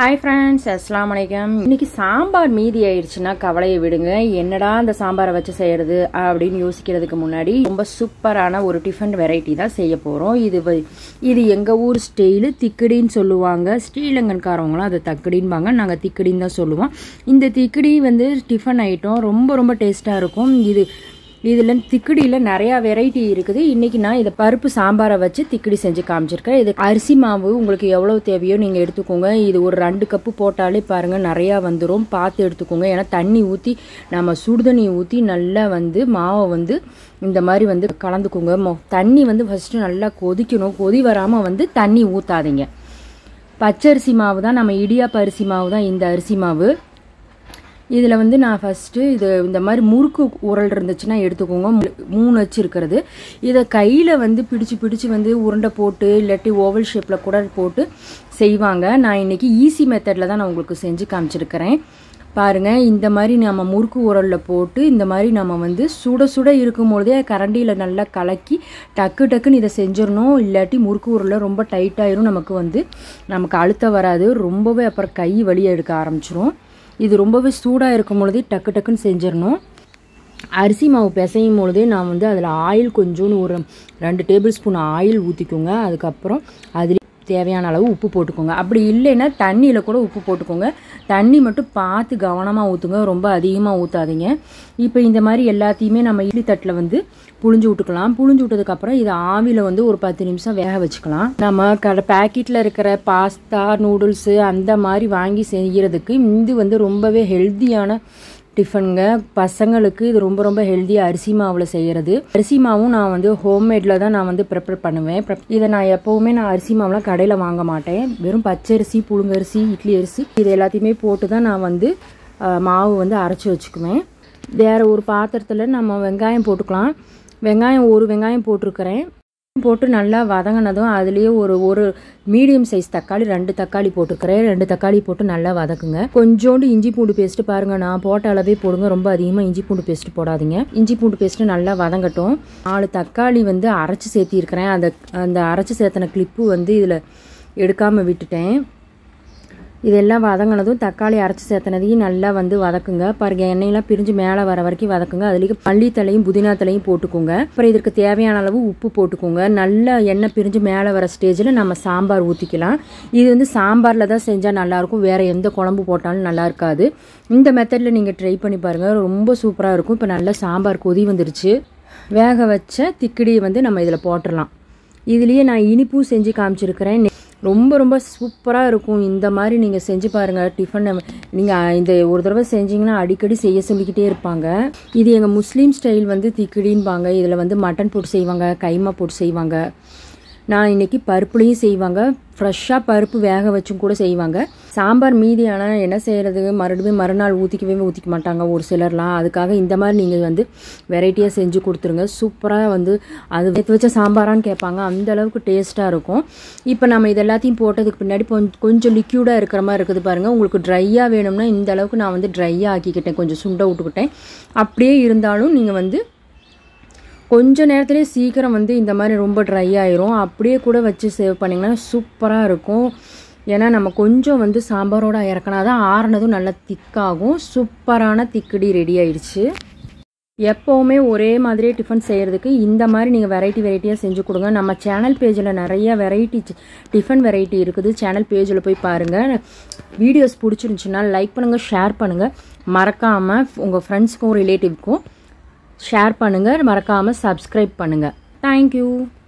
Hi friends, Assalamu alaikum. இன்னைக்கு சாம்பார் மீதி ஆயிருச்சுனா கவலையை விடுங்க. என்னடா அந்த சாம்பாரை வச்சு செய்யறது அப்படினு யோசிக்கிறதுக்கு முன்னாடி ரொம்ப சூப்பரான ஒரு டிஃபன் வெரைட்டி தான் செய்ய போறோம். இது எங்க ஊர் ஸ்டைல் திக்கடின்னு சொல்லுவாங்க. ஸ்ரீலங்கன்காரவங்க அதை தக்கடின்பாங்க. நாங்க திக்கடின்னு தான் சொல்லுவோம். இந்த திக்கடி வந்து டிஃபன் ஐட்டம் ரொம்ப டேஸ்டா இருக்கும். இதுல திக்கடியில நிறைய வெரைட்டி இருக்குது. இன்னைக்கு நான் இதை பருப்பு சாம்பாரை வச்சு திக்கடி செஞ்சு காமிச்சிருக்கேன். இது அரிசி மாவு உங்களுக்கு எவ்வளவு தேவையோ நீங்க எடுத்துக்கோங்க. இது ஒரு 2 கப்பு போட்டாலே பாருங்க நிறைய வந்துடும். பார்த்து எடுத்துக்கோங்க. ஏன்னா தண்ணி ஊற்றி நம்ம சுடுதண்ணி ஊற்றி நல்லா மாவை இந்த மாதிரி கலந்துக்கோங்க. தண்ணி ஃபர்ஸ்ட் நல்லா கொதிக்கணும். கொதி வராமல் தண்ணி ஊற்றாதீங்க. பச்சரிசி மாவு தான், நம்ம இடியாப்ப அரிசி மாவு தான் இந்த அரிசி மாவு. இதில் நான் ஃபஸ்ட்டு இந்த மாதிரி முறுக்கு உரல் இருந்துச்சுன்னா எடுத்துக்கோங்க. 3 அச்சு இருக்கிறது. இதை கையில் பிடிச்சி உருண்டை போட்டு இல்லாட்டி ஓவல் ஷேப்பில் கூட போட்டு செய்வாங்க. நான் இன்றைக்கி ஈஸி மெத்தடில் தான் நான் உங்களுக்கு செஞ்சு காமிச்சிருக்கிறேன். பாருங்கள், இந்த மாதிரி நம்ம முறுக்கு உரலில் போட்டு இந்த மாதிரி நம்ம சுட இருக்கும் பொழுதே கரண்டியில் நல்லா கலக்கி டக்குன்னு இதை செஞ்சிடணும். இல்லாட்டி முறுக்கு உரலில் ரொம்ப டைட்டாயிரும். நமக்கு அழுத்த வராது. ரொம்பவே அப்புறம் கை வலியை எடுக்க ஆரம்பிச்சிரும். இது ரொம்பவே சூடாக இருக்கும் பொழுதே டக்குன்னு செஞ்சிடணும். அரிசி மாவு பிசையும் பொழுதே நான் அதில் ஆயில் கொஞ்சோன்னு ஒரு 2 டேபிள் ஸ்பூன் ஆயில் ஊற்றிக்கோங்க. அதுக்கப்புறம் அதில் தேவையான அளவு உப்பு போட்டுக்கோங்க. அப்படி இல்லைன்னா தண்ணியில் கூட உப்பு போட்டுக்கோங்க. தண்ணி மட்டும் பார்த்து கவனமாக ஊற்றுங்க. ரொம்ப அதிகமாக ஊற்றாதீங்க. இப்போ இந்த மாதிரி எல்லாத்தையுமே நம்ம இட்லி தட்டில் புழிஞ்சு விட்டுக்கலாம். புழிஞ்சு விட்டதுக்கப்புறம் இதை ஆவியில் ஒரு 10 நிமிஷம் வேக வச்சுக்கலாம். நம்ம பேக்கெட்டில் இருக்கிற பாஸ்தா நூடுல்ஸு அந்த மாதிரி வாங்கி செய்கிறதுக்கு இது ரொம்பவே ஹெல்த்தியான டிஃபனுங்க. பசங்களுக்கு இது ரொம்ப ஹெல்த்தியாக அரிசி மாவில் செய்கிறது. அரிசி மாவும் நான் ஹோம்மேடில் தான் நான் ப்ரிப்பேர் பண்ணுவேன். இதை நான் எப்போவுமே அரிசி மாவுலாம் கடையில் வாங்க மாட்டேன். வெறும் பச்சரிசி, புழுங்கரிசி, இட்லி அரிசி இது எல்லாத்தையுமே போட்டு தான் நான் மாவு அரைச்சி வச்சுக்குவேன். வேறு ஒரு பாத்திரத்தில் நம்ம வெங்காயம் போட்டுக்கலாம். ஒரு வெங்காயம் போட்டிருக்கிறேன். போட்டு நல்லா வதங்கினதும் அதுலேயே ஒரு மீடியம் சைஸ் தக்காளி 2 தக்காளி போட்டுருக்கிறேன். 2 தக்காளி போட்டு நல்லா வதக்குங்க. கொஞ்சோண்டு இஞ்சி பூண்டு பேஸ்ட்டு பாருங்கள், நான் போட்ட அளவே போடுங்க. ரொம்ப அதிகமாக இஞ்சி பூண்டு பேஸ்ட்டு போடாதீங்க. இஞ்சி பூண்டு பேஸ்ட்டு நல்லா வதங்கட்டும். 4 தக்காளி அரைச்சி சேர்த்திருக்கிறேன். அந்த அரைச்சி சேர்த்தன கிளிப்பு இதில் எடுக்காமல் விட்டுட்டேன். இதெல்லாம் வதங்கினதும் தக்காளி அரைச்சி சேர்த்தனதையும் நல்லா வதக்குங்க. பாருங்கள், எண்ணெயெல்லாம் பிரிஞ்சு மேலே வர வரைக்கும் வதக்குங்க. அதுலேயும் மல்லித்தலையும் புதினா தலையும் போட்டுக்கோங்க. அப்புறம் இதற்கு தேவையான அளவு உப்பு போட்டுக்கோங்க. நல்லா எண்ணெய் பிரிஞ்சு மேலே வர ஸ்டேஜில் நம்ம சாம்பார் ஊற்றிக்கலாம். இது சாம்பாரில் தான் செஞ்சால் நல்லாயிருக்கும். வேறு எந்த குழம்பு போட்டாலும் நல்லா இருக்காது. இந்த மெத்தடில் நீங்கள் ட்ரை பண்ணி பாருங்கள். ரொம்ப சூப்பராக இருக்கும். இப்போ நல்லா சாம்பார் கொதி வந்துருச்சு. வேக வச்ச திக்கடியை நம்ம இதில் போட்டுடலாம். இதுலேயே நான் இனிப்பும் செஞ்சு காமிச்சிருக்கிறேன். ரொம்ப சூப்பராக இருக்கும். இந்த மாதிரி நீங்கள் செஞ்சு பாருங்கள். டிஃபன் நீங்கள் இந்த ஒரு தடவை செஞ்சிங்கன்னா அடிக்கடி செய்ய சொல்லிக்கிட்டே இருப்பாங்க. இது எங்கள் முஸ்லீம் ஸ்டைல் திக்கடின்பாங்க. இதில் மட்டன் போட்டு செய்வாங்க, கைமா போட்டு செய்வாங்க. நான் இன்றைக்கி பருப்புலையும் செய்வாங்க. ஃப்ரெஷ்ஷாக பருப்பு வேக வச்சும் கூட செய்வாங்க. சாம்பார் மீதி ஆனால் என்ன செய்கிறது, மறுநாள் ஊற்றிக்க மாட்டாங்க ஒரு சிலர்லாம். அதுக்காக இந்த மாதிரி நீங்கள் வெரைட்டியாக செஞ்சு கொடுத்துருங்க. சூப்பராக அது எடுத்து வச்ச சாம்பாரான்னு கேட்பாங்க. அந்தளவுக்கு டேஸ்ட்டாக இருக்கும். இப்போ நம்ம இது எல்லாத்தையும் போட்டதுக்கு பின்னாடி கொஞ்சம் லிக்யூடாக இருக்கிற மாதிரி இருக்குது பாருங்கள். உங்களுக்கு ட்ரையாக வேணும்னா இந்த அளவுக்கு நான் ட்ரையாக ஆக்கிக்கிட்டேன். கொஞ்சம் சுண்டை விட்டுக்கிட்டேன். அப்படியே இருந்தாலும் நீங்கள் கொஞ்சம் நேரத்துலேயே சீக்கிரம் இந்த மாதிரி ரொம்ப ட்ரை ஆயிரும். அப்படியே கூட வச்சு சேவ் பண்ணிங்கன்னா சூப்பராக இருக்கும். ஏன்னா நம்ம கொஞ்சம் சாம்பாரோட இறக்கினா தான் ஆறுனதும் நல்லா திக்காகும். சூப்பரான திக்கடி ரெடி ஆயிடுச்சு. எப்போவுமே ஒரே மாதிரியே டிஃபன் செய்கிறதுக்கு இந்த மாதிரி நீங்கள் வெரைட்டியாக செஞ்சு கொடுங்க. நம்ம சேனல் பேஜில் நிறைய டிஃபன் வெரைட்டி இருக்குது. சேனல் பேஜில் போய் பாருங்கள். வீடியோஸ் பிடிச்சிருந்துச்சுன்னா லைக் பண்ணுங்கள், ஷேர் பண்ணுங்கள். மறக்காமல் உங்கள் ஃப்ரெண்ட்ஸுக்கும் ரிலேட்டிவ்க்கும் ஷேர் பண்ணுங்கள். மறக்காமல் சப்ஸ்கிரைப் பண்ணுங்கள். தேங்க்யூ.